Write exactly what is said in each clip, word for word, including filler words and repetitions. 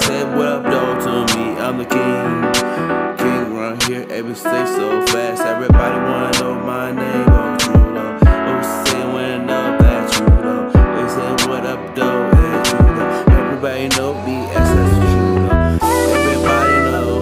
say what up though to me, I'm the king. King run here, every stay so fast. Everybody wanna know my name, oh true though. Who's saying when up that true though? They say what up though, that true though. Everybody know me, S S true though. Everybody know.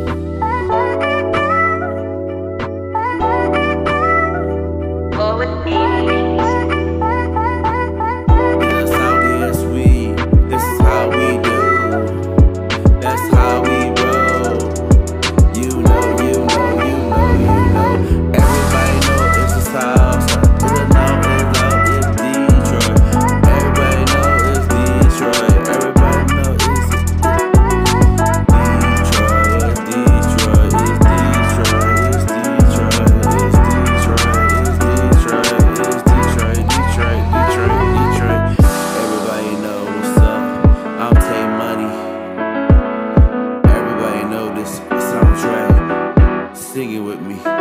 That's how we get sweet. This is how we do. That's how we roll. You know, you know, you know, you know. Everybody know it's the South Side. It's now it's out in Detroit. Everybody know it's Detroit. Everybody know it's Detroit. It's Detroit. It's Detroit. It's Detroit. It's Detroit. It's Detroit. It's Detroit. Detroit. Detroit. Detroit. Everybody know what's up. I'm taymoney. Everybody know this soundtrack. Sing it with me.